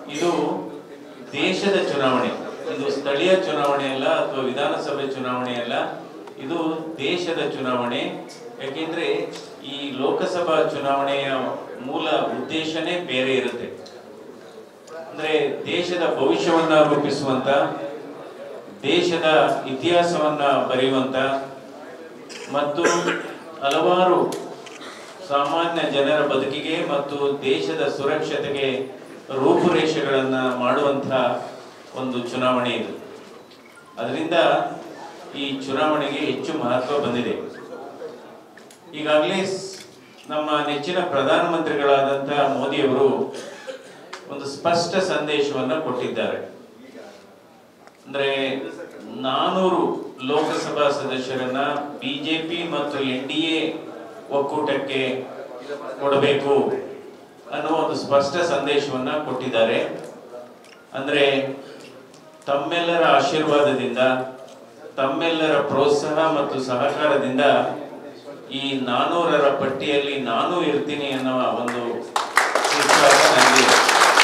ಇದು ದೇಶದ ಚುನಾವಣೆ, ಇದು ಸ್ಥಳೀಯ ಚುನಾವಣೆ ಅಲ್ಲ ಅಥವಾ ವಿಧಾನಸಭೆ ಚುನಾವಣೆ ಅಲ್ಲ, ಇದು ದೇಶದ ಚುನಾವಣೆ. ಯಾಕೆಂದ್ರೆ ಈ ಲೋಕಸಭಾ ಚುನಾವಣೆಯ ಮೂಲ ಉದ್ದೇಶನೇ ಬೇರೆ ಇರುತ್ತೆ. ಅಂದ್ರೆ ದೇಶದ ಭವಿಷ್ಯವನ್ನ ರೂಪಿಸುವಂತ, ದೇಶದ ಇತಿಹಾಸವನ್ನ ಬರೆಯುವಂತ ಮತ್ತು ಹಲವಾರು ಸಾಮಾನ್ಯ ಜನರ ಬದುಕಿಗೆ ಮತ್ತು ದೇಶದ ಸುರಕ್ಷತೆಗೆ ರೂಪುರೇಷೆಗಳನ್ನ ಮಾಡುವಂತಹ ಒಂದು ಚುನಾವಣೆ ಇದು. ಅದರಿಂದ ಈ ಚುನಾವಣೆಗೆ ಹೆಚ್ಚು ಮಹತ್ವ ಬಂದಿದೆ. ಈಗಾಗಲೇ ನಮ್ಮ ನೆಚ್ಚಿನ ಪ್ರಧಾನಮಂತ್ರಿಗಳಾದಂತಹ ಮೋದಿಯವರು ಒಂದು ಸ್ಪಷ್ಟ ಸಂದೇಶವನ್ನು ಕೊಟ್ಟಿದ್ದಾರೆ. ಅಂದ್ರೆ 400 ಲೋಕಸಭಾ ಸದಸ್ಯರನ್ನ ಬಿಜೆಪಿ ಮತ್ತು NDA ಒಕ್ಕೂಟಕ್ಕೆ ಕೊಡಬೇಕು ಅನ್ನುವ ಒಂದು ಸ್ಪಷ್ಟ ಸಂದೇಶವನ್ನ ಕೊಟ್ಟಿದ್ದಾರೆ. ಅಂದ್ರೆ ತಮ್ಮೆಲ್ಲರ ಆಶೀರ್ವಾದದಿಂದ, ತಮ್ಮೆಲ್ಲರ ಪ್ರೋತ್ಸಾಹ ಮತ್ತು ಸಹಕಾರದಿಂದ ಈ 400ರ ಪಟ್ಟಿಯಲ್ಲಿ ನಾನು ಇರ್ತೀನಿ ಅನ್ನುವ ಒಂದು ವಿಶ್ವಾಸ ನನಗಿದೆ.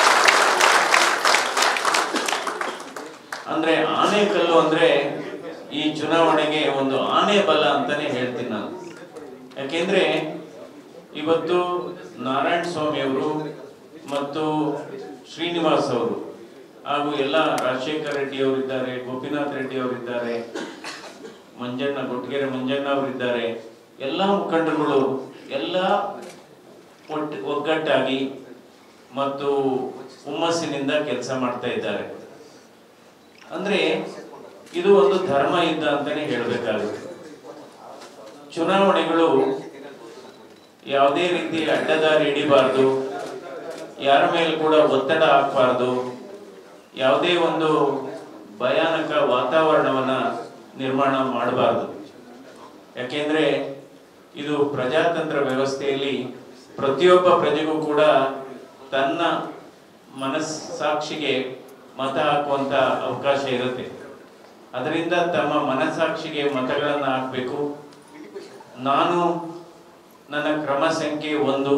ಅಂದ್ರೆ ಆನೆಕಲ್ಲು ಅಂದ್ರೆ ಈ ಚುನಾವಣೆಗೆ ಒಂದು ಆನೆ ಬಲ ಅಂತಾನೆ ಹೇಳ್ತೀನಿ ನಾನು. ಯಾಕೆಂದ್ರೆ ಇವತ್ತು ನಾರಾಯಣ ಸ್ವಾಮಿ ಅವರು ಮತ್ತು ಶ್ರೀನಿವಾಸ್ ಅವರು ಹಾಗೂ ಎಲ್ಲ ರಾಜಶೇಖರ್ ರೆಡ್ಡಿ ಅವರಿದ್ದಾರೆ, ಗೋಪಿನಾಥ್ ರೆಡ್ಡಿ ಅವರಿದ್ದಾರೆ, ಗೊಟ್ಟಿಗೆರೆ ಮಂಜಣ್ಣ ಅವರಿದ್ದಾರೆ, ಎಲ್ಲ ಮುಖಂಡರುಗಳು ಎಲ್ಲ ಒಗ್ಗಟ್ಟಾಗಿ ಮತ್ತು ಹುಮ್ಮಸ್ಸಿನಿಂದ ಕೆಲಸ ಮಾಡ್ತಾ ಇದ್ದಾರೆ. ಅಂದ್ರೆ ಇದು ಒಂದು ಧರ್ಮ ಯುದ್ಧ ಅಂತಾನೆ ಹೇಳ್ಬೇಕಾಗುತ್ತೆ. ಚುನಾವಣೆಗಳು ಯಾವುದೇ ರೀತಿ ಅಡ್ಡದಾರಿ ಹಿಡಿಬಾರ್ದು, ಯಾರ ಮೇಲೆ ಕೂಡ ಒತ್ತಡ ಹಾಕಬಾರ್ದು, ಯಾವುದೇ ಒಂದು ಭಯಾನಕ ವಾತಾವರಣವನ್ನ ನಿರ್ಮಾಣ ಮಾಡಬಾರ್ದು. ಯಾಕೆಂದ್ರೆ ಇದು ಪ್ರಜಾತಂತ್ರ ವ್ಯವಸ್ಥೆಯಲ್ಲಿ ಪ್ರತಿಯೊಬ್ಬ ಪ್ರಜೆಗೂ ಕೂಡ ತನ್ನ ಮನಸ್ಸಾಕ್ಷಿಗೆ ಮತ ಹಾಕುವಂತ ಅವಕಾಶ ಇರುತ್ತೆ. ಅದರಿಂದ ತಮ್ಮ ಮನಸ್ಸಾಕ್ಷಿಗೆ ಮತಗಳನ್ನು ಹಾಕಬೇಕು. ನಾನು ನನ್ನ ಕ್ರಮ ಸಂಖ್ಯೆ 1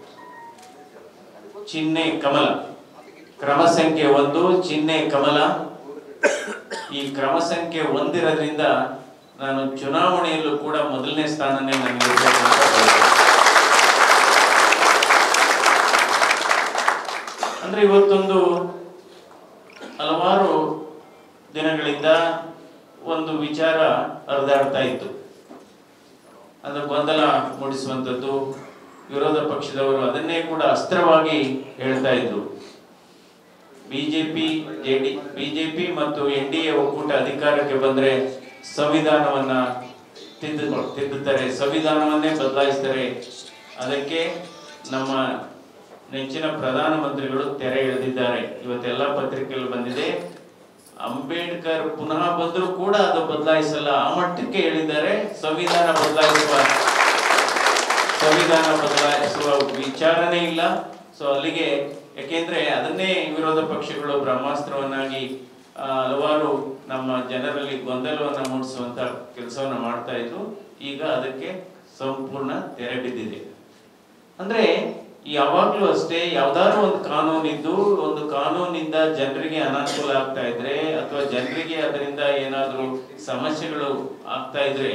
ಚಿಹ್ನೆ ಕಮಲ, ಕ್ರಮ ಸಂಖ್ಯೆ 1 ಚಿಹ್ನೆ ಕಮಲ. ಈ ಕ್ರಮ ಸಂಖ್ಯೆ 1 ಇರೋದ್ರಿಂದ ನಾನು ಚುನಾವಣೆಯಲ್ಲೂ ಕೂಡ ಮೊದಲನೇ ಸ್ಥಾನನೇ ನನಗೆ. ಅಂದ್ರೆ ಇವತ್ತೊಂದು ಹಲವಾರು ದಿನಗಳಿಂದ ಒಂದು ವಿಚಾರ ಹರಿದಾಡ್ತಾ ಇತ್ತು. ಅಂದ್ರೆ ಗೊಂದಲ ಮೂಡಿಸುವಂಥದ್ದು, ವಿರೋಧ ಪಕ್ಷದವರು ಅದನ್ನೇ ಕೂಡ ಅಸ್ತ್ರವಾಗಿ ಹೇಳ್ತಾ ಇದ್ರು. ಬಿಜೆಪಿ ಮತ್ತು NDA ಒಕ್ಕೂಟ ಅಧಿಕಾರಕ್ಕೆ ಬಂದ್ರೆ ಸಂವಿಧಾನವನ್ನ ತಿದ್ದುತ್ತಾರೆ, ಸಂವಿಧಾನವನ್ನೇ ಬದಲಾಯಿಸ್ತಾರೆ. ಅದಕ್ಕೆ ನಮ್ಮ ನೆಚ್ಚಿನ ಪ್ರಧಾನಮಂತ್ರಿಗಳು ತೆರೆ ಎಳೆದಿದ್ದಾರೆ. ಇವತ್ತೆಲ್ಲ ಪತ್ರಿಕೆಯಲ್ಲಿ ಬಂದಿದೆ. ಅಂಬೇಡ್ಕರ್ ಪುನಃ ಬಂದರೂ ಕೂಡ ಅದು ಬದಲಾಯಿಸಲ್ಲ, ಆ ಮಟ್ಟಕ್ಕೆ ಹೇಳಿದ್ದಾರೆ. ಸಂವಿಧಾನ ಬದಲಾಯಿಸುವ ವಿಚಾರನೇ ಇಲ್ಲ. ಸೊ ಅಲ್ಲಿಗೆ, ಯಾಕೆಂದ್ರೆ ಅದನ್ನೇ ವಿರೋಧ ಪಕ್ಷಗಳು ಬ್ರಹ್ಮಾಸ್ತ್ರವನ್ನಾಗಿ ಹಲವಾರು ನಮ್ಮ ಜನರಲ್ಲಿ ಗೊಂದಲವನ್ನ ಮೂಡಿಸುವಂತ ಕೆಲಸವನ್ನ ಮಾಡ್ತಾ ಇದ್ರು. ಈಗ ಅದಕ್ಕೆ ಸಂಪೂರ್ಣ ತೆರೆ ಬಿದ್ದಿದೆ. ಅಂದ್ರೆ ಯಾವಾಗ್ಲೂ ಅಷ್ಟೇ, ಯಾವ್ದಾದ್ರು ಒಂದು ಕಾನೂನಿದ್ದು, ಒಂದು ಕಾನೂನಿಂದ ಜನರಿಗೆ ಅನಾನುಕೂಲ ಆಗ್ತಾ ಇದ್ರೆ ಅಥವಾ ಜನರಿಗೆ ಅದರಿಂದ ಏನಾದ್ರೂ ಸಮಸ್ಯೆಗಳು ಆಗ್ತಾ ಇದ್ರೆ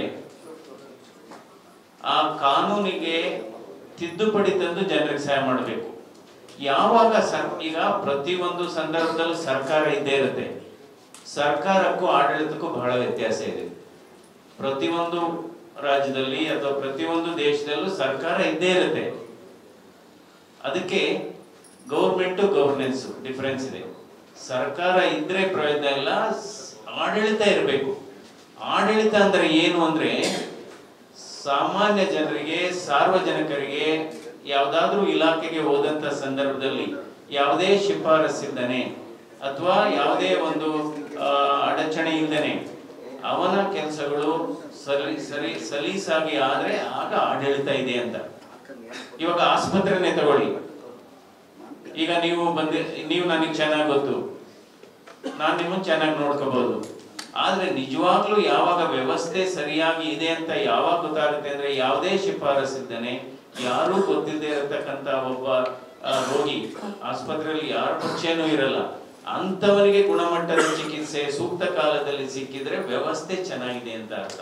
ಆ ಕಾನೂನಿಗೆ ತಿದ್ದುಪಡಿ ತಂದು ಜನರಿಗೆ ಸಹಾಯ ಮಾಡಬೇಕು. ಯಾವಾಗ ಈಗ ಪ್ರತಿಯೊಂದು ಸಂದರ್ಭದಲ್ಲೂ ಸರ್ಕಾರ ಇದ್ದೇ ಇರುತ್ತೆ. ಸರ್ಕಾರಕ್ಕೂ ಆಡಳಿತಕ್ಕೂ ಬಹಳ ವ್ಯತ್ಯಾಸ ಇದೆ. ಪ್ರತಿಯೊಂದು ರಾಜ್ಯದಲ್ಲಿ ಅಥವಾ ಪ್ರತಿಯೊಂದು ದೇಶದಲ್ಲೂ ಸರ್ಕಾರ ಇದ್ದೇ ಇರುತ್ತೆ. ಅದಕ್ಕೆ ಗೌರ್ಮೆಂಟ್ ಗವರ್ನೆನ್ಸ್ ಡಿಫರೆನ್ಸ್ ಇದೆ. ಸರ್ಕಾರ ಇದ್ರೆ ಪ್ರಯೋಜನ ಇಲ್ಲ, ಆಡಳಿತ ಇರಬೇಕು. ಆಡಳಿತ ಅಂದ್ರೆ ಏನು ಅಂದ್ರೆ ಸಾಮಾನ್ಯ ಜನರಿಗೆ, ಸಾರ್ವಜನಿಕರಿಗೆ ಯಾವುದಾದ್ರೂ ಇಲಾಖೆಗೆ ಹೋದಂತ ಸಂದರ್ಭದಲ್ಲಿ ಯಾವುದೇ ಶಿಫಾರಸ್ಸಿಲ್ಲದೆ ಅಥವಾ ಯಾವುದೇ ಒಂದು ಅಡಚಣೆ ಇಲ್ಲದೆ ಅವನ ಕೆಲಸಗಳು ಸಲೀಸಾಗಿ ಆದ್ರೆ ಆಗ ಆಡಳಿತ ಇದೆ ಅಂತ. ಇವಾಗ ಆಸ್ಪತ್ರೆನೇ ತಗೊಳ್ಳಿ. ಈಗ ನೀವು ನನಗೆ ಚೆನ್ನಾಗಿ ಗೊತ್ತು, ನಾನು ನಿಮ್ಮನ್ನು ಚೆನ್ನಾಗಿ ನೋಡ್ಕೋಬಹುದು. ಆದ್ರೆ ನಿಜವಾಗ್ಲೂ ಯಾವಾಗ ವ್ಯವಸ್ಥೆ ಸರಿಯಾಗಿ ಇದೆ ಅಂತ ಯಾವಾಗ ಗೊತ್ತಾಗುತ್ತೆ ಅಂದ್ರೆ ಯಾವುದೇ ಶಿಫಾರಸು ಇದ್ದಾನೆ, ಯಾರು ಗೊತ್ತಿಲ್ಲದೆ ಇರತಕ್ಕಂತ ಒಬ್ಬ ರೋಗಿ, ಆಸ್ಪತ್ರೆಯಲ್ಲಿ ಯಾರ ಪರಿಚಯನೂ ಇರಲ್ಲ, ಅಂತವನಿಗೆ ಗುಣಮಟ್ಟದ ಚಿಕಿತ್ಸೆ ಸೂಕ್ತ ಕಾಲದಲ್ಲಿ ಸಿಕ್ಕಿದ್ರೆ ವ್ಯವಸ್ಥೆ ಚೆನ್ನಾಗಿದೆ ಅಂತ ಅರ್ಥ.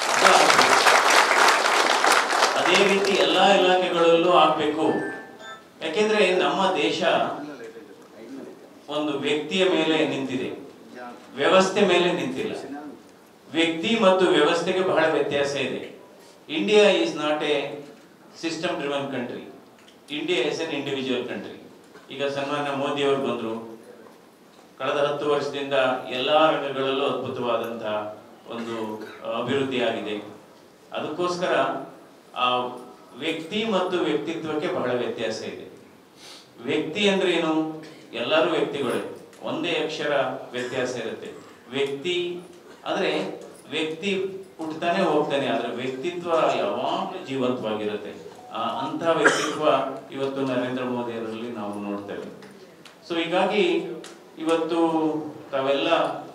ಅದೇ ರೀತಿ ಎಲ್ಲಾ ಇಲಾಖೆಗಳಲ್ಲೂ ಆಗ್ಬೇಕು. ಯಾಕೆಂದ್ರೆ ನಮ್ಮ ದೇಶ ಒಂದು ವ್ಯಕ್ತಿಯ ಮೇಲೆ ನಿಂತಿದೆ, ವ್ಯವಸ್ಥೆ ಮೇಲೆ ನಿಂತಿಲ್ಲ. ವ್ಯಕ್ತಿ ಮತ್ತು ವ್ಯವಸ್ಥೆಗೆ ಬಹಳ ವ್ಯತ್ಯಾಸ ಇದೆ. India is not a system driven country, India is an individual country. ಈಗ ಸನ್ಮಾನ್ಯ ಮೋದಿ ಅವರು ಬಂದರು, ಕಳೆದ 10 ವರ್ಷದಿಂದ ಎಲ್ಲಾ ರಂಗಗಳಲ್ಲೂ ಅದ್ಭುತವಾದಂತಹ ಒಂದು ಅಭಿವೃದ್ಧಿ ಆಗಿದೆ. ಅದಕ್ಕೋಸ್ಕರ ಆ ವ್ಯಕ್ತಿ ಮತ್ತು ವ್ಯಕ್ತಿತ್ವಕ್ಕೆ ಬಹಳ ವ್ಯತ್ಯಾಸ ಇದೆ. ವ್ಯಕ್ತಿ ಅಂದ್ರೆ ಏನು? ಎಲ್ಲರೂ ವ್ಯಕ್ತಿಗಳೇ, ಒಂದೇ ಅಕ್ಷರ ವ್ಯತ್ಯಾಸ ಇರುತ್ತೆ. ವ್ಯಕ್ತಿ ಅಂದ್ರೆ ವ್ಯಕ್ತಿ ಹುಟ್ಟತಾನೆ ಹೋಗ್ತಾನೆ, ಆದ್ರೆ ವ್ಯಕ್ತಿತ್ವ ಯಾವಾಗಲೂ ಜೀವಂತವಾಗಿರುತ್ತೆ. ಅಂತ ವ್ಯಕ್ತಿತ್ವ ಇವತ್ತು ನರೇಂದ್ರ ಮೋದಿ ಅವರಲ್ಲಿ ನಾವು ನೋಡ್ತೇವೆ. ಸೊ ಹೀಗಾಗಿ ಇವತ್ತು ತಾವೆಲ್ಲ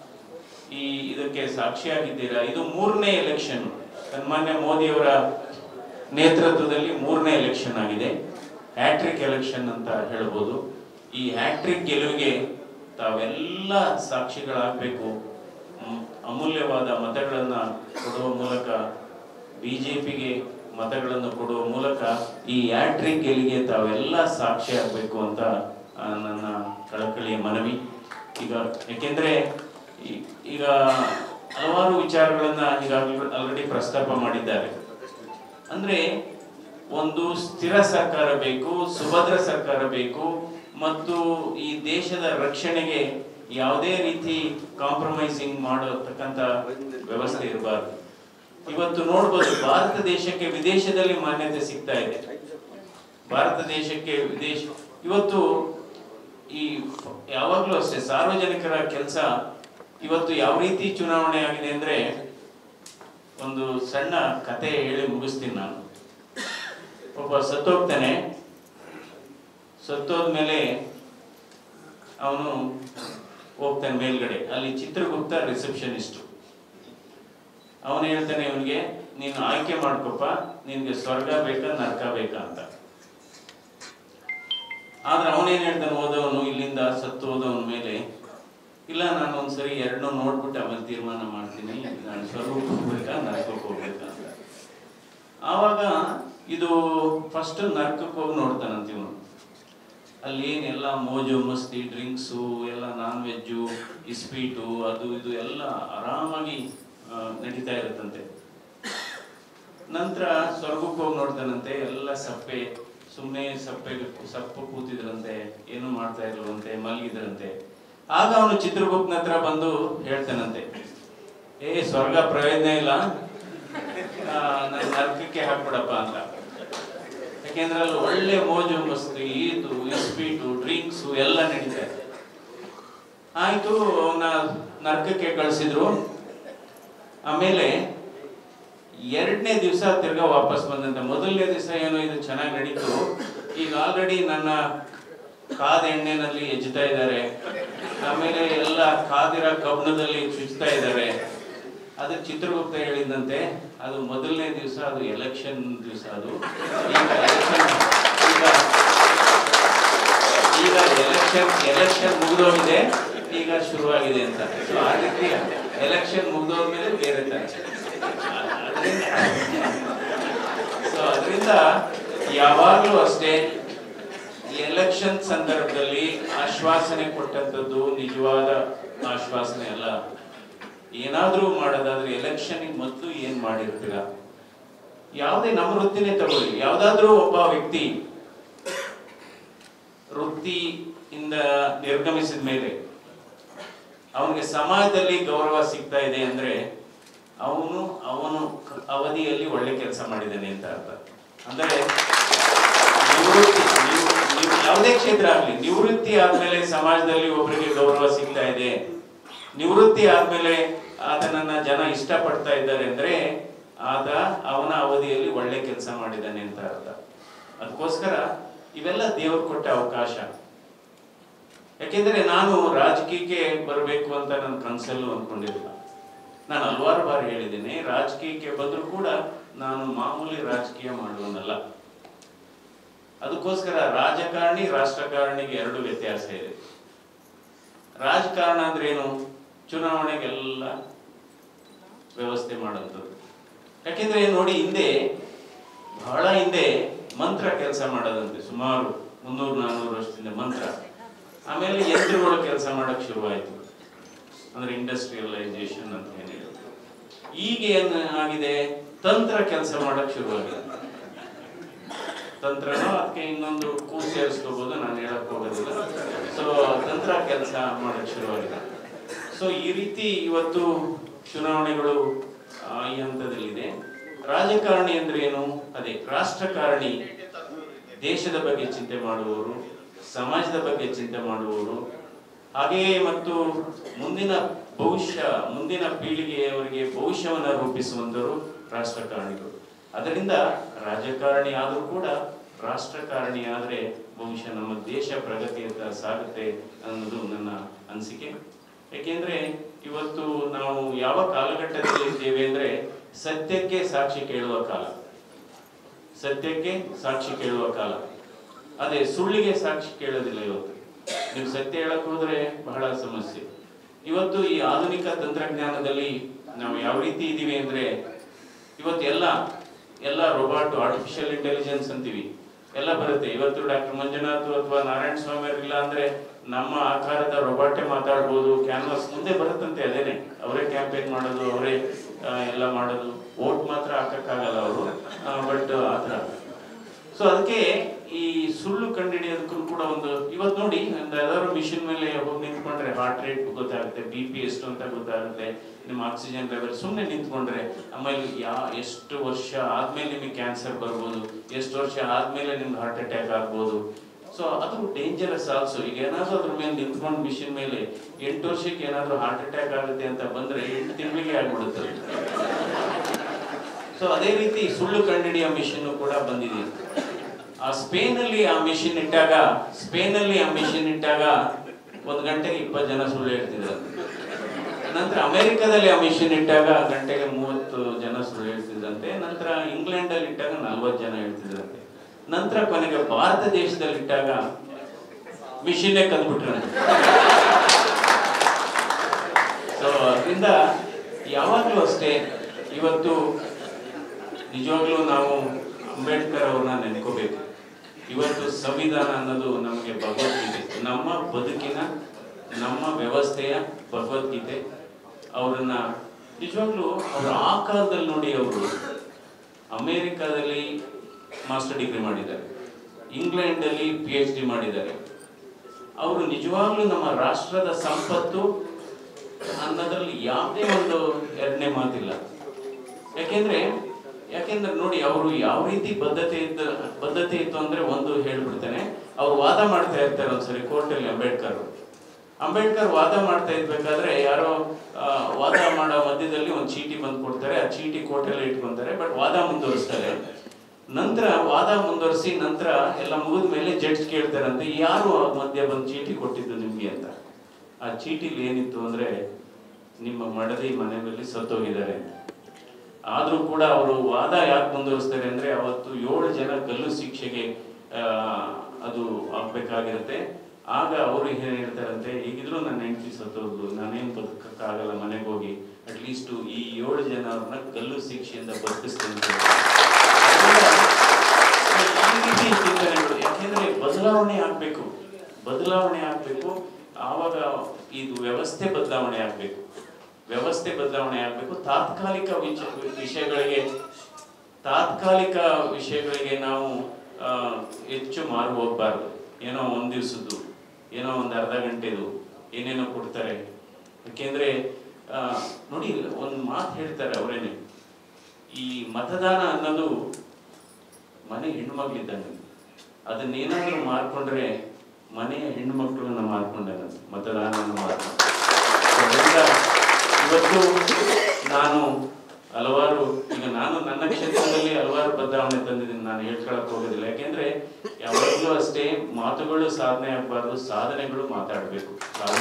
ಇದಕ್ಕೆ ಸಾಕ್ಷಿಯಾಗಿದ್ದೀರಾ. ಇದು 3ನೇ ಎಲೆಕ್ಷನ್, ಸನ್ಮಾನ್ಯ ಮೋದಿ ಅವರ ನೇತೃತ್ವದಲ್ಲಿ 3ನೇ ಎಲೆಕ್ಷನ್ ಆಗಿದೆ. ಹ್ಯಾಟ್ರಿಕ್ ಎಲೆಕ್ಷನ್ ಅಂತ ಹೇಳ್ಬೋದು. ಈ ಹ್ಯಾಟ್ರಿಕ್ ಗೆಲುವಿಗೆ ತಾವೆಲ್ಲ ಸಾಕ್ಷಿಗಳಾಗಬೇಕು. ಅಮೂಲ್ಯವಾದ ಮತಗಳನ್ನ ಕೊಡುವ ಮೂಲಕ, ಬಿಜೆಪಿಗೆ ಮತಗಳನ್ನು ಕೊಡುವ ಮೂಲಕ ಈ ಹ್ಯಾಟ್ರಿಕ್ ಗೆಲುವಿಗೆ ತಾವೆಲ್ಲ ಸಾಕ್ಷಿ ಆಗಬೇಕು ಅಂತ ನನ್ನ ಕಳಕಳಿಯ ಮನವಿ. ಈಗ ಯಾಕೆಂದ್ರೆ ಈಗ ಹಲವಾರು ವಿಚಾರಗಳನ್ನ ಈಗಾಗಲೇ ಆಲ್ರೆಡಿ ಪ್ರಸ್ತಾಪ ಮಾಡಿದ್ದಾರೆ. ಅಂದ್ರೆ ಒಂದು ಸ್ಥಿರ ಸರ್ಕಾರ ಬೇಕು, ಸುಭದ್ರ ಸರ್ಕಾರ ಬೇಕು, ಮತ್ತು ಈ ದೇಶದ ರಕ್ಷಣೆಗೆ ಯಾವುದೇ ರೀತಿ ಕಾಂಪ್ರಮೈಸಿಂಗ್ ಮಾಡತಕ್ಕಂತ ವ್ಯವಸ್ಥೆ ಇರಬಾರ್ದು. ಇವತ್ತು ನೋಡ್ಬೋದು, ಭಾರತ ದೇಶಕ್ಕೆ ವಿದೇಶದಲ್ಲಿ ಮಾನ್ಯತೆ ಸಿಗ್ತಾ ಇದೆ. ಭಾರತ ದೇಶಕ್ಕೆ ಇವತ್ತು ಈ ಯಾವಾಗ್ಲೂ ಅಷ್ಟೇ ಸಾರ್ವಜನಿಕರ ಕೆಲಸ. ಇವತ್ತು ಯಾವ ರೀತಿ ಚುನಾವಣೆ ಆಗಿದೆ ಅಂದ್ರೆ, ಒಂದು ಸಣ್ಣ ಕತೆ ಹೇಳಿ ಮುಗಿಸ್ತೀನಿ ನಾನು. ಒಬ್ಬ ಸತ್ತೋಗ್ತಾನೆ, ಸತ್ತೋದ್ಮೇಲೆ ಅವನು ಹೋಗ್ತಾನೆ ಮೇಲ್ಗಡೆ, ಅಲ್ಲಿ ಚಿತ್ರಗುಪ್ತ ರಿಸೆಪ್ಷನಿಸ್ಟ್. ಅವನು ಹೇಳ್ತಾನೆ ಇವನಿಗೆ, ನೀನು ಆಯ್ಕೆ ಮಾಡ್ಕೊಪ್ಪ, ನಿನ್ಗೆ ಸ್ವರ್ಗ ಬೇಕಾ ನರಕ ಬೇಕಾ ಅಂತ. ಆದ್ರೆ ಅವನೇನ್ ಹೇಳ್ತಾನೆ, ಹೋದವನು ಇಲ್ಲಿಂದ ಸತ್ತು ಹೋದವನ ಮೇಲೆ, ಇಲ್ಲ ನಾನು ಒಂದ್ಸರಿ 2 ನೋಡ್ಬಿಟ್ಟು ಆಮೇಲೆ ತೀರ್ಮಾನ ಮಾಡ್ತೀನಿ, ನಾನು ಸ್ವರ್ಗಕ್ಕೆ ಹೋಗ್ಬೇಕಾ ನರಕಕ್ಕೆ ಹೋಗ್ಬೇಕಾ ಅಂತ. ಆವಾಗ ಇದು ಫಸ್ಟ್ ನರಕಕ್ಕೆ ಹೋಗಿ ನೋಡ್ತಾನಂತೀವನು. ಅಲ್ಲಿ ಏನೆಲ್ಲ ಮೋಜು ಮಸ್ತಿ, ಡ್ರಿಂಕ್ಸು ಎಲ್ಲ, ನಾನ್ ವೆಜ್ಜು, ಇಸ್ಪೀಟು, ಅದು ಇದು ಎಲ್ಲ ಆರಾಮಾಗಿ ನಡೀತಾ ಇರುತ್ತಂತೆ. ನಂತರ ಸ್ವರ್ಗಕ್ಕೆ ಹೋಗಿ ನೋಡ್ತಾನಂತೆ, ಎಲ್ಲ ಸಪ್ಪೆ, ಸುಮ್ಮನೆ ಸಪ್ಪು ಕೂತಿದ್ರಂತೆ, ಏನು ಮಾಡ್ತಾ ಇರುವಂತೆ, ಮಲಗಿದ್ರಂತೆ. ಆಗ ಅವನು ಚಿತ್ರಗುಪ್ತನ ಹತ್ರ ಬಂದು ಹೇಳ್ತಾನಂತೆ, ಸ್ವರ್ಗ ಪ್ರಯೋಜನ ಇಲ್ಲ, ನನ್ನ ನರಕಕ್ಕೆ ಹಾಕ್ಬಿಡಪ್ಪ ಅಂತ. ಯಾಕೆಂದ್ರೆ ಅಲ್ಲಿ ಒಳ್ಳೆ ಮೋಜು ಮಸ್ತಿ, ಇದು ಇಸ್ಪೀಟು, ಡ್ರಿಂಕ್ಸು ಎಲ್ಲ ನಡೀತಾ ಇದೆ. ಆಯ್ತು, ಅವನ ನರಕಕ್ಕೆ ಕಳಿಸಿದ್ರು. ಆಮೇಲೆ 2ನೇ ದಿವಸ ತಿರ್ಗಾ ವಾಪಸ್ ಬಂದಂತೆ. ಮೊದಲನೇ ದಿವಸ ಏನೋ ಇದು ಚೆನ್ನಾಗಿ ನಡೀತು, ಈಗ ಆಲ್ರೆಡಿ ನನ್ನ ಕಾದ ಎಣ್ಣೆನಲ್ಲಿ ಎಜ್ತಾ ಇದ್ದಾರೆ, ಆಮೇಲೆ ಎಲ್ಲ ಕಾದಿರೋ ಕಬ್ಬಣದಲ್ಲಿ ಚುಚ್ತಾ ಇದ್ದಾರೆ. ಅದು ಚಿತ್ರಗುಪ್ತ ಹೇಳಿದಂತೆ, ಅದು ಮೊದಲನೇ ದಿವಸ, ಅದು ಎಲೆಕ್ಷನ್ ದಿವಸ. ಅದು ಈಗ ಎಲೆಕ್ಷನ್ ಮುಗಿದೋಗಿದೆ, ಈಗ ಶುರುವಾಗಿದೆ ಅಂತ. ಸೊ ಆ ರೀತಿ ಎಲೆಕ್ಷನ್ ಮುಗಿದೋದ್ಮೇಲೆ ಬೇರೆ ತರ. ಸೊ ಅದರಿಂದ ಯಾವಾಗಲೂ ಅಷ್ಟೇ ಎಲೆಕ್ಷನ್ ಸಂದರ್ಭದಲ್ಲಿ ಆಶ್ವಾಸನೆ ಕೊಟ್ಟಂಥದ್ದು ನಿಜವಾದ ಆಶ್ವಾಸನೆ ಅಲ್ಲ. ಏನಾದ್ರೂ ಮಾಡೋದಾದ್ರೆ ಎಲೆಕ್ಷನ್ ಮೊದಲು ಏನ್ ಮಾಡಿರ್ತೀರ, ಯಾವುದೇ ನಮ್ಮ ವೃತ್ತಿನೇ ತಗೊಳ್ಳಿ, ಯಾವ್ದಾದ್ರೂ ಒಬ್ಬ ವ್ಯಕ್ತಿ ವೃತ್ತಿಯಿಂದ ನಿರ್ಗಮಿಸಿದ ಮೇಲೆ ಅವನಿಗೆ ಸಮಾಜದಲ್ಲಿ ಗೌರವ ಸಿಗ್ತಾ ಇದೆ ಅಂದ್ರೆ ಅವನು ಅವಧಿಯಲ್ಲಿ ಒಳ್ಳೆ ಕೆಲಸ ಮಾಡಿದ್ದಾನೆ ಅಂತ ಅರ್ಥ. ಅಂದ್ರೆ ಯಾವುದೇ ಕ್ಷೇತ್ರ ಆಗ್ಲಿ, ನಿವೃತ್ತಿ ಆದ್ಮೇಲೆ ಸಮಾಜದಲ್ಲಿ ಒಬ್ಬರಿಗೆ ಗೌರವ ಸಿಗ್ತಾ ಇದೆ, ನಿವೃತ್ತಿ ಆದ್ಮೇಲೆ ಆತನನ್ನ ಜನ ಇಷ್ಟಪಡ್ತಾ ಇದ್ದಾರೆ ಅಂದ್ರೆ ಅವನ ಅವಧಿಯಲ್ಲಿ ಒಳ್ಳೆ ಕೆಲಸ ಮಾಡಿದ್ದಾನೆ ಅಂತ ಅರ್ಥ. ಅದಕ್ಕೋಸ್ಕರ ಇವೆಲ್ಲ ದೇವರು ಕೊಟ್ಟ ಅವಕಾಶ. ಯಾಕೆಂದ್ರೆ ನಾನು ರಾಜಕೀಯಕ್ಕೆ ಬರಬೇಕು ಅಂತ ನನ್ನ ಕನಸಲ್ಲೂ ಅನ್ಕೊಂಡಿಲ್ಲ. ನಾನು ಹಲವಾರು ಬಾರಿ ಹೇಳಿದ್ದೇನೆ, ರಾಜಕೀಯಕ್ಕೆ ಬಂದರೂ ಕೂಡ ನಾನು ಮಾಮೂಲಿ ರಾಜಕೀಯ ಮಾಡುವನಲ್ಲ. ಅದಕ್ಕೋಸ್ಕರ ರಾಜಕಾರಣಿ ರಾಷ್ಟ್ರಕಾರಣಿಗೆ ಎರಡು ವ್ಯತ್ಯಾಸ ಇದೆ. ರಾಜಕಾರಣ ಅಂದ್ರೆ ಏನು? ಚುನಾವಣೆಗೆಲ್ಲ ವ್ಯವಸ್ಥೆ ಮಾಡೋದು. ಯಾಕೆಂದ್ರೆ ನೋಡಿ, ಬಹಳ ಹಿಂದೆ ಮಂತ್ರ ಕೆಲಸ ಮಾಡೋದಂತೆ, ಸುಮಾರು 300-400 ವರ್ಷದಿಂದ ಮಂತ್ರ. ಆಮೇಲೆ ಯಂತ್ರಗಳು ಕೆಲಸ ಮಾಡಕ್ ಶುರುವಾಯಿತು, ಅಂದ್ರೆ ಇಂಡಸ್ಟ್ರಿಯಲೈಸೇಷನ್ ಅಂತ ಏನ್ ಹೇಳುದು. ಈಗ ಏನಾಗಿದೆ, ತಂತ್ರ ಕೆಲಸ ಮಾಡಕ್ ಶುರುವಾಗಿದೆ. ತಂತ್ರನೋ ಅದಕ್ಕೆ ಇನ್ನೊಂದು ಕೂಸು ಸೇರಿಸ್ಕೋಬಹುದು, ನಾನು ಹೇಳಕ್ ಹೋಗೋದಿಲ್ಲ. ಸೊ ತಂತ್ರ ಕೆಲಸ ಮಾಡಕ್ ಶುರುವಾಗಿದೆ. ಸೊ ಈ ರೀತಿ ಇವತ್ತು ಚುನಾವಣೆಗಳು ಈ ಹಂತದಲ್ಲಿದೆ. ರಾಜಕಾರಣಿ ಅಂದ್ರೆ ಏನು? ಅದೇ ರಾಷ್ಟ್ರಕಾರಣಿ, ದೇಶದ ಬಗ್ಗೆ ಚಿಂತೆ ಮಾಡುವವರು, ಸಮಾಜದ ಬಗ್ಗೆ ಚಿಂತೆ ಮಾಡುವವರು, ಹಾಗೆಯೇ ಮತ್ತು ಮುಂದಿನ ಪೀಳಿಗೆಯವರಿಗೆ ಭವಿಷ್ಯವನ್ನು ರೂಪಿಸುವಂತವರು ರಾಷ್ಟ್ರಕಾರಣಿಗಳು. ಅದರಿಂದ ರಾಜಕಾರಣಿ ಆದರೂ ಕೂಡ ರಾಷ್ಟ್ರಕಾರಣಿ ಆದ್ರೆ ಬಹುಶಃ ನಮ್ಮ ದೇಶ ಪ್ರಗತಿಯತ್ತ ಸಾಗುತ್ತೆ ಅನ್ನೋದು ನನ್ನ ಅನಿಸಿಕೆ. ಯಾಕೆಂದ್ರೆ ಇವತ್ತು ನಾವು ಯಾವ ಕಾಲಘಟ್ಟದಲ್ಲಿ ಇದ್ದೇವೆ ಅಂದ್ರೆ ಸತ್ಯಕ್ಕೆ ಸಾಕ್ಷಿ ಕೇಳುವ ಕಾಲ, ಸತ್ಯಕ್ಕೆ ಸಾಕ್ಷಿ ಕೇಳುವ ಕಾಲ. ಅದೇ ಸುಳ್ಳಿಗೆ ಸಾಕ್ಷಿ ಕೇಳೋದಿಲ್ಲ. ಇವತ್ತು ನೀವು ಸತ್ಯ ಹೇಳಕ್ ಹೋದ್ರೆ ಬಹಳ ಸಮಸ್ಯೆ. ಇವತ್ತು ಈ ಆಧುನಿಕ ತಂತ್ರಜ್ಞಾನದಲ್ಲಿ ನಾವು ಯಾವ ರೀತಿ ಇದೀವಿ ಅಂದ್ರೆ ಇವತ್ತು ಎಲ್ಲ ರೋಬೋಟ್, ಆರ್ಟಿಫಿಷಿಯಲ್ ಇಂಟೆಲಿಜೆನ್ಸ್ ಅಂತೀವಿ, ಎಲ್ಲ ಬರುತ್ತೆ. ಇವತ್ತು ಡಾಕ್ಟರ್ ಮಂಜುನಾಥ್ ಅಥವಾ ನಾರಾಯಣ ಸ್ವಾಮಿ ಇಲ್ಲ ಅಂದ್ರೆ ನಮ್ಮ ಆಕಾರದ ರೋಬೋಟೇ ಮಾತಾಡ್ಬೋದು, ಕ್ಯಾನ್ವಾಸ್ ಮುಂದೆ ಬರುತ್ತಂತೆ, ಅದೇನೆ ಅವರೇ ಕ್ಯಾಂಪೇನ್ ಮಾಡೋದು, ಅವರೇ ಎಲ್ಲ ಮಾಡೋದು. ವೋಟ್ ಮಾತ್ರ ಹಾಕಕ್ಕಾಗಲ್ಲ ಅವರು, ಬಟ್ ಆತರ. ಸೊ ಅದಕ್ಕೆ ಈ ಸುಳ್ಳು ಕಂಡುಹಿಡಿಯೋದಕ್ಕೂ ಕೂಡ ಇವತ್ತು ನೋಡಿ, ಯಾವ್ದಾದ್ರು ಮಿಷಿನ್ ಮೇಲೆ ಹೋಗಿ ನಿಂತ್ಕೊಂಡ್ರೆ ಹಾರ್ಟ್ ರೇಟ್ ಗೊತ್ತಾಗುತ್ತೆ, BP ಎಷ್ಟು ಅಂತ ಗೊತ್ತಾಗುತ್ತೆ, ನಿಮ್ಮ ಆಕ್ಸಿಜನ್ ಲೆವೆಲ್. ಸುಮ್ಮನೆ ನಿಂತ್ಕೊಂಡ್ರೆ ಆಮೇಲೆ ಎಷ್ಟು ವರ್ಷ ಆದ್ಮೇಲೆ ನಿಮಗೆ ಕ್ಯಾನ್ಸರ್ ಬರ್ಬೋದು, ಎಷ್ಟು ವರ್ಷ ಆದ್ಮೇಲೆ ನಿಮ್ಗೆ ಹಾರ್ಟ್ ಅಟ್ಯಾಕ್ ಆಗ್ಬೋದು. ಸೊ ಅದು ಡೇಂಜರಸ್ ಆಲ್ಸೋ. ಈಗ ಏನಾದ್ರು ಅದ್ರ ಮೇಲೆ ನಿಂತ್ಕೊಂಡು ಮಿಷಿನ್ ಮೇಲೆ 8 ವರ್ಷಕ್ಕೆ ಏನಾದ್ರು ಹಾರ್ಟ್ ಅಟ್ಯಾಕ್ ಆಗುತ್ತೆ ಅಂತ ಬಂದ್ರೆ 8 ತಿಂಗಳಿಗೆ ಆಗ್ಬಿಡುತ್ತೆ. ಸೊ ಅದೇ ರೀತಿ ಸುಳ್ಳು ಕಂಡುಹಿಡಿಯೋ ಮಿಷಿನ್ ಕೂಡ ಬಂದಿದೆ. ಸ್ಪೇನ್ ಅಲ್ಲಿ ಆ ಮಿಷಿನ್ ಇಟ್ಟಾಗ 1 ಗಂಟೆಗೆ 20 ಜನ ಸುಳ್ಳು ಹೇಳ್ತಿದ್ರು. ನಂತರ ಅಮೆರಿಕದಲ್ಲಿ ಆ ಮಿಷಿನ್ ಇಟ್ಟಾಗ ಗಂಟೆಗೆ 30 ಜನ ಸುಳ್ಳು ಹೇಳ್ತಿದ್ರಂತೆ. ನಂತರ ಇಂಗ್ಲೆಂಡ್ ಅಲ್ಲಿ ಇಟ್ಟಾಗ 40 ಜನ ಹೇಳ್ತಿದ್ರಂತೆ. ನಂತರ ಕೊನೆಗೆ ಭಾರತ ದೇಶದಲ್ಲಿ ಇಟ್ಟಾಗ ಮಿಷಿನ್ನೇ ಕದ್ಬಿಟ್ರಂತೆ. ಸೊ ಅದರಿಂದ ಯಾವಾಗಲೂ ಅಷ್ಟೇ, ಇವತ್ತು ನಿಜವಾಗ್ಲೂ ನಾವು ಅಂಬೇಡ್ಕರ್ ಅವ್ರನ್ನ ನೆನ್ಕೋಬೇಕು. ಇವತ್ತು ಸಂವಿಧಾನ ಅನ್ನೋದು ನಮಗೆ ಭಗವದ್ಗೀತೆ, ನಮ್ಮ ಬದುಕಿನ, ನಮ್ಮ ವ್ಯವಸ್ಥೆಯ ಭಗವದ್ಗೀತೆ. ಅವರನ್ನ ನಿಜವಾಗ್ಲೂ ಅವರು ಆ ಕಾಲದಲ್ಲಿ ನೋಡಿ, ಅವರು ಅಮೇರಿಕಾದಲ್ಲಿ ಮಾಸ್ಟರ್ ಡಿಗ್ರಿ ಮಾಡಿದ್ದಾರೆ, ಇಂಗ್ಲೆಂಡ್ ಅಲ್ಲಿ PhD ಮಾಡಿದ್ದಾರೆ. ಅವರು ನಿಜವಾಗ್ಲೂ ನಮ್ಮ ರಾಷ್ಟ್ರದ ಸಂಪತ್ತು ಅನ್ನೋದ್ರಲ್ಲಿ ಯಾವುದೇ ಒಂದು ಎರಡನೇ ಮಾತಿಲ್ಲ. ಯಾಕೆಂದ್ರೆ ನೋಡಿ, ಅವರು ಯಾವ ರೀತಿ ಬದ್ಧತೆ ಇತ್ತು ಅಂದ್ರೆ, ಒಂದು ಹೇಳ್ಬಿಡ್ತೇನೆ, ಅವ್ರು ವಾದ ಮಾಡ್ತಾ ಇರ್ತಾರೆ ಒಂದ್ಸರಿ ಕೋರ್ಟಲ್ಲಿ. ಅಂಬೇಡ್ಕರ್ ವಾದ ಮಾಡ್ತಾ ಇರ್ಬೇಕಾದ್ರೆ ಯಾರೋ ವಾದ ಮಾಡೋ ಮಧ್ಯದಲ್ಲಿ ಒಂದು ಚೀಟಿ ಬಂದು ಕೊಡ್ತಾರೆ. ಆ ಚೀಟಿ ಕೋರ್ಟಲ್ಲಿ ಇಟ್ಕೊಂತಾರೆ, ಬಟ್ ವಾದ ಮುಂದುವರಿಸ್ತಾರೆ. ನಂತರ ವಾದ ಮುಂದುವರಿಸಿ ನಂತರ ಎಲ್ಲ ಮುಗಿದ ಮೇಲೆ ಜಡ್ಜ್ ಕೇಳ್ತಾರಂತೆ, ಯಾರು ಮಧ್ಯ ಬಂದು ಚೀಟಿ ಕೊಟ್ಟಿದ್ದು ನಿಮ್ಗೆ ಅಂತ. ಆ ಚೀಟಿಲಿ ಏನಿತ್ತು ಅಂದ್ರೆ, ನಿಮ್ಮ ಮಡದಿ ಮನೆ ಮೇಲೆ ಸತ್ತೋಗಿದ್ದಾರೆ ಅಂತ. ಆದ್ರೂ ಕೂಡ ಅವರು ವಾದ ಯಾಕೆ ಮುಂದುವರಿಸ್ತಾರೆ ಅಂದ್ರೆ, ಅವತ್ತು 7 ಜನ ಗಲ್ಲು ಶಿಕ್ಷೆಗೆ ಅದು ಆಗ್ಬೇಕಾಗಿರುತ್ತೆ. ಆಗ ಅವರು ಏನ್ ಹೇಳ್ತಾರಂತೆ, ಈಗಿದ್ರು ನನ್ನ ಹೆಂಡತಿ ಸತ್ತೋದ್ರು, ನಾನೇನ್ ಬದುಕಕ್ಕಾಗಲ್ಲ, ಮನೆಗೆ ಹೋಗಿ ಅಟ್ಲೀಸ್ಟ್ ಈ 7 ಜನ ಅವ್ರನ್ನ ಗಲ್ಲು ಶಿಕ್ಷೆಯಿಂದ ಬದುಕಿಸ್ತೇನೆ. ಈ ರೀತಿ ಚಿಂತನೆಗಳು, ಯಾಕೆಂದ್ರೆ ಬದಲಾವಣೆ ಆಗ್ಬೇಕು. ಆವಾಗ ಇದು ವ್ಯವಸ್ಥೆ ಬದಲಾವಣೆ ಆಗ್ಬೇಕು. ತಾತ್ಕಾಲಿಕ ವಿಷಯಗಳಿಗೆ ನಾವು ಹೆಚ್ಚು ಮಾರು ಹೋಗ್ಬಾರ್ದು. ಏನೋ 1 ದಿವಸದ್ದು, ಏನೋ 1 ಅರ್ಧ ಗಂಟೆದು ಏನೇನೋ ಕೊಡ್ತಾರೆ. ಯಾಕೆಂದ್ರೆ ನೋಡಿ, ಒಂದು ಮಾತು ಹೇಳ್ತಾರೆ ಅವರೇನೆ, ಈ ಮತದಾನ ಅನ್ನೋದು ಮನೆ ಹೆಣ್ಮಕ್ಳಿದ್ದಂಗೆ. ಅದನ್ನೇನಾದ್ರೂ ಮಾರ್ಕೊಂಡ್ರೆ ಮನೆಯ ಹೆಣ್ಮಕ್ಳನ್ನ ಮಾರ್ಕೊಂಡಾಗ ಮತದಾನವನ್ನು ಮಾರ್ಕೊಂಡು. ಇವತ್ತು ನಾನು ನನ್ನ ಕ್ಷೇತ್ರದಲ್ಲಿ ಹಲವಾರು ಬದಲಾವಣೆ ತಂದಿದ್ದೀನಿ, ನಾನು ಹೇಳ್ಕೊಳಕ್ ಹೋಗೋದಿಲ್ಲ. ಯಾಕೆಂದ್ರೆ ಯಾವಾಗಲೂ ಅಷ್ಟೇ, ಮಾತುಗಳು ಸಾಧನೆ ಆಗಬಾರ್ದು, ಸಾಧನೆಗಳು ಮಾತಾಡಬೇಕು.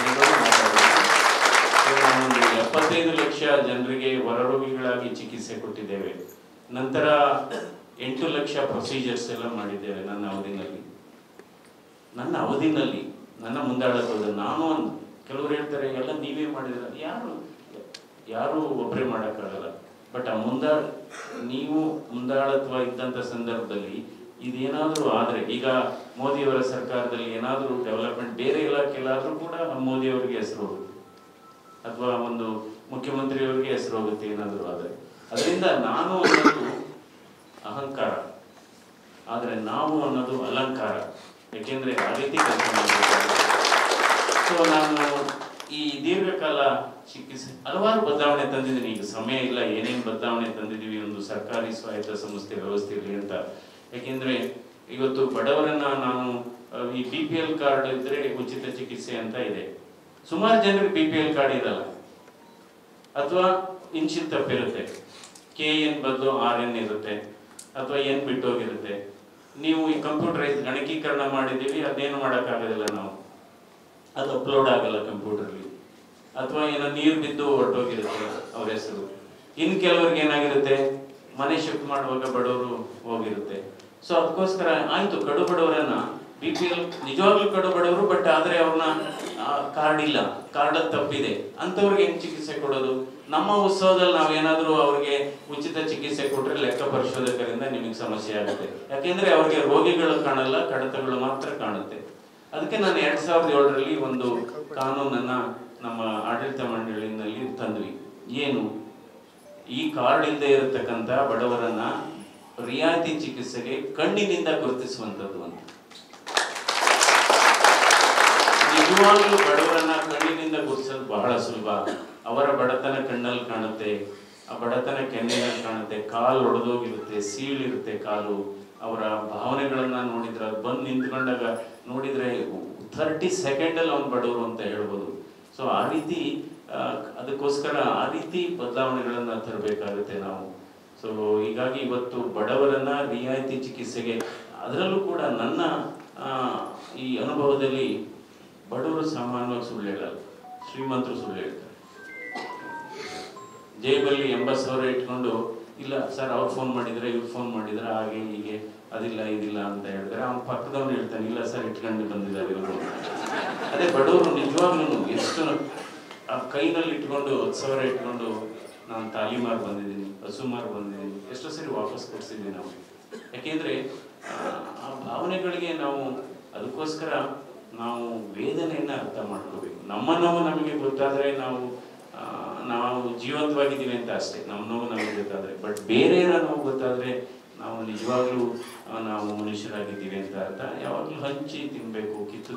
ನಾನೊಂದು 75 ಲಕ್ಷ ಜನರಿಗೆ ಹೊರರೋಗಿಗಳಾಗಿ ಚಿಕಿತ್ಸೆ ಕೊಟ್ಟಿದ್ದೇವೆ. ನಂತರ 8 ಲಕ್ಷ ಪ್ರೊಸೀಜರ್ಸ್ ಎಲ್ಲ ಮಾಡಿದ್ದೇವೆ ನನ್ನ ಅವಧಿನಲ್ಲಿ ನನ್ನ ಮುಂದಾಳತ್ವದ ನಾನು ಕೆಲವರು ಹೇಳ್ತಾರೆ ಎಲ್ಲ ನೀವೇ ಮಾಡಿದ್ರ, ಯಾರು ಒಬ್ಬರೇ ಮಾಡೋಕ್ಕಾಗಲ್ಲ. ಬಟ್ ಆ ನೀವು ಮುಂದಾಳತ್ವ ಇದ್ದಂಥ ಸಂದರ್ಭದಲ್ಲಿ ಇದೇನಾದರೂ ಆದರೆ, ಈಗ ಮೋದಿಯವರ ಸರ್ಕಾರದಲ್ಲಿ ಏನಾದರೂ ಡೆವಲಪ್ಮೆಂಟ್ ಬೇರೆ ಇಲಾಖೆಲ್ಲಾದರೂ ಕೂಡ ಮೋದಿಯವರಿಗೆ ಹೆಸರು ಹೋಗುತ್ತೆ, ಅಥವಾ ಒಂದು ಮುಖ್ಯಮಂತ್ರಿಯವರಿಗೆ ಹೆಸರು ಹೋಗುತ್ತೆ ಏನಾದರೂ ಆದರೆ. ಅದರಿಂದ ನಾನು ಅನ್ನೋದು ಅಹಂಕಾರ, ಆದರೆ ನಾವು ಅನ್ನೋದು ಅಲಂಕಾರ. ಯಾಕೆಂದರೆ ಆ ರೀತಿ ಕೆಲಸ ಮಾಡಬೇಕು. ಸೊ ನಾನು ಈ ದೀರ್ಘಕಾಲ ಚಿಕಿತ್ಸೆ ಹಲವಾರು ಬದಲಾವಣೆ ತಂದಿದ್ದೀನಿ. ಈಗ ಸಮಯ ಇಲ್ಲ ಏನೇನು ಬದಲಾವಣೆ ತಂದಿದ್ದೀವಿ ಒಂದು ಸರ್ಕಾರಿ ಸ್ವಾಯತ್ತ ಸಂಸ್ಥೆ ವ್ಯವಸ್ಥೆಯಲ್ಲಿ ಅಂತ. ಯಾಕೆಂದರೆ ಇವತ್ತು ಬಡವರನ್ನ ನಾನು ಈ BPL ಕಾರ್ಡ್ ಇದ್ದರೆ ಉಚಿತ ಚಿಕಿತ್ಸೆ ಅಂತ ಇದೆ. ಸುಮಾರು ಜನರಿಗೆ BPL ಕಾರ್ಡ್ ಇರಲ್ಲ, ಅಥವಾ ಇನ್ಶಿನ್ ತಪ್ಪಿರುತ್ತೆ, KN ಬದಲು RN ಇರುತ್ತೆ, ಅಥವಾ N ಬಿಟ್ಟೋಗಿರುತ್ತೆ. ನೀವು ಈ ಕಂಪ್ಯೂಟರೈಸ್ ಗಣಕೀಕರಣ ಮಾಡಿದ್ದೀವಿ, ಅದೇನು ಮಾಡೋಕ್ಕಾಗೋದಿಲ್ಲ ನಾವು, ಅದು ಅಪ್ಲೋಡ್ ಆಗಲ್ಲ ಕಂಪ್ಯೂಟರ್ಲಿ, ಅಥವಾ ಏನೋ ನೀರು ಬಿದ್ದು ಹೊರಟೋಗಿರುತ್ತೆ ಅವ್ರ ಹೆಸರು. ಇನ್ನು ಕೆಲವ್ರಿಗೆ ಏನಾಗಿರುತ್ತೆ, ಮನೆ ಶಿಫ್ಟ್ ಮಾಡುವಾಗ ಬಡವರು ಹೋಗಿರುತ್ತೆ. ಸೊ ಅದಕ್ಕೋಸ್ಕರ ಆಯ್ತು, ಕಡು ಬಡವರನ್ನ BPL ನಿಜವಾಗ್ಲೂ ಕಡು ಬಡವರು, ಬಟ್ ಆದರೆ ಅವ್ರನ್ನ ಕಾರ್ಡ್ ಇಲ್ಲ, ಕಾರ್ಡ್ ತಪ್ಪಿದೆ ಅಂಥವ್ರಿಗೆ ಹೆಂಗ್ ಚಿಕಿತ್ಸೆ ಕೊಡೋದು? ನಮ್ಮ ಉತ್ಸವದಲ್ಲಿ ನಾವೇನಾದ್ರೂ ಅವ್ರಿಗೆ ಉಚಿತ ಚಿಕಿತ್ಸೆ ಕೊಟ್ರೆ ಲೆಕ್ಕ ಪರಿಶೋಧಕರಿಂದ ನಿಮಗೆ ಸಮಸ್ಯೆ ಆಗುತ್ತೆ. ಯಾಕೆಂದ್ರೆ ಅವ್ರಿಗೆ ರೋಗಿಗಳು ಕಾಣಲ್ಲ, ಕಡತಗಳು ಮಾತ್ರ ಕಾಣುತ್ತೆ. ಅದಕ್ಕೆ ನಾನು 2007ರಲ್ಲಿ ಒಂದು ಕಾನೂನನ್ನ ನಮ್ಮ ಆಡಳಿತ ಮಂಡಳಿನಲ್ಲಿ ತಂದ್ವಿ. ಏನು, ಈ ಕಾರ್ಡ್ ಇಲ್ಲದೆ ಇರತಕ್ಕಂಥ ಬಡವರನ್ನ ರಿಯಾಯಿತಿ ಚಿಕಿತ್ಸೆಗೆ ಕಣ್ಣಿನಿಂದ ಗುರುತಿಸುವಂಥದ್ದು ಅಂತ. ನಿಜವಾಗ್ಲೂ ಬಡವರನ್ನ ಕಣ್ಣಿನಿಂದ ಗುರುತಿಸೋದು ಬಹಳ ಸುಲಭ. ಅವರ ಬಡತನ ಕಣ್ಣಲ್ಲಿ ಕಾಣುತ್ತೆ, ಆ ಬಡತನ ಕೆನ್ನೆಯಲ್ಲಿ ಕಾಣುತ್ತೆ, ಕಾಲು ಒಡೆದೋಗಿರುತ್ತೆ, ಸೀಳಿರುತ್ತೆ ಕಾಲು. ಅವರ ಭಾವನೆಗಳನ್ನ ನೋಡಿದ್ರೆ, ಅದು ಬಂದು ನಿಂತ್ಕೊಂಡಾಗ ನೋಡಿದ್ರೆ 30 ಸೆಕೆಂಡಲ್ಲಿ ಅವ್ನು ಬಡವರು ಅಂತ ಹೇಳ್ಬೋದು. ಸೊ ಆ ರೀತಿ ಅದಕ್ಕೋಸ್ಕರ ಆ ರೀತಿ ಬದಲಾವಣೆಗಳನ್ನ ತರಬೇಕಾಗುತ್ತೆ ನಾವು. ಸೊ ಹೀಗಾಗಿ ಇವತ್ತು ಬಡವರನ್ನ ರಿಯಾಯಿತಿ ಚಿಕಿತ್ಸೆಗೆ, ಅದರಲ್ಲೂ ಕೂಡ ನನ್ನ ಈ ಅನುಭವದಲ್ಲಿ ಬಡವರು ಸಾಮಾನ್ಯವಾಗಿ ಸುಳ್ಳು ಹೇಳಲ್ಲ, ಶ್ರೀಮಂತರು ಸುಳ್ಳು ಹೇಳ್ತಾರೆ. ಜೇಬಲ್ಲಿ 80,000 ಇಟ್ಕೊಂಡು, ಇಲ್ಲ ಸರ್ ಅವ್ರು ಫೋನ್ ಮಾಡಿದ್ರೆ, ಇವ್ರು ಫೋನ್ ಮಾಡಿದ್ರೆ, ಹಾಗೆ ಹೀಗೆ, ಅದಿಲ್ಲ ಇದಿಲ್ಲ ಅಂತ ಹೇಳಿದ್ರೆ, ಅವ್ನ ಪಕ್ಕದವನು ಹೇಳ್ತಾನೆ, ಇಲ್ಲ ಸರ್ ಇಟ್ಕೊಂಡು ಬಂದಿದ್ದಾರೆ ಇವರು. ಅದೇ ಬಡವರು ನಿಜವಾಗ್ಲೂ ಎಷ್ಟು ಆ ಕೈನಲ್ಲಿ ಇಟ್ಕೊಂಡು 10,000 ಇಟ್ಕೊಂಡು, ನಾನು ತಾಲೀಮಾರ್ ಬಂದಿದ್ದೀನಿ, ಹಸುಮಾರ್ ಬಂದಿದ್ದೀನಿ, ಎಷ್ಟೋ ಸರಿ ವಾಪಸ್ ಕೊಡ್ಸಿದ್ವಿ ನಾವು. ಯಾಕೆಂದ್ರೆ ಆ ಭಾವನೆಗಳಿಗೆ ನಾವು, ಅದಕ್ಕೋಸ್ಕರ ನಾವು ವೇದನೆಯನ್ನ ಅರ್ಥ ಮಾಡ್ಕೋಬೇಕು. ನಮ್ಮ ನೋವು ನಮಗೆ ಗೊತ್ತಾದ್ರೆ ನಾವು ಜೀವಂತವಾಗಿದ್ದೀವಿ ಅಂತ ಅಷ್ಟೇ, ನಮ್ಮ ನೋವು ನಮಗೆ ಗೊತ್ತಾದ್ರೆ. ಬಟ್ ಬೇರೆಯವರ ನೋವು ಗೊತ್ತಾದ್ರೆ ನಾವು ನಿಜವಾಗ್ಲೂ ನಾವು ಮನುಷ್ಯರಾಗಿದ್ದೀವಿ ಅಂತ ಅರ್ಥ. ಯಾವಾಗಲೂ ಹಂಚಿ ತಿನ್ಬೇಕು, ಕಿತ್ತು